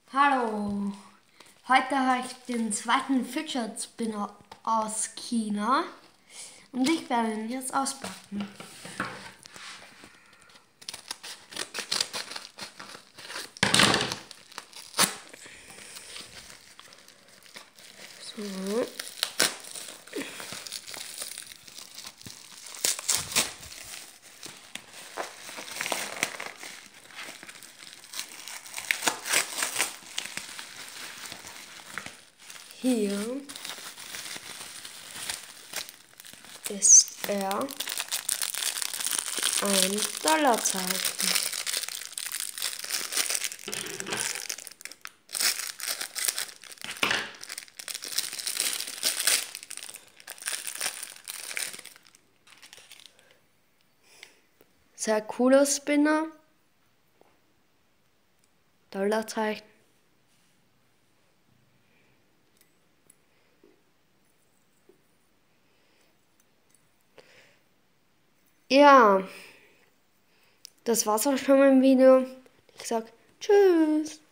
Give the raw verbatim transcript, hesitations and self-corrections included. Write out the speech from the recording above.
Hallo, heute habe ich den zweiten Fidget Spinner aus China und ich werde ihn jetzt auspacken. So. Hier ist er ein Dollarzeichen. Sehr cooler Spinner. Dollarzeichen. Ja, das war's auch schon mit dem Video. Ich sag tschüss.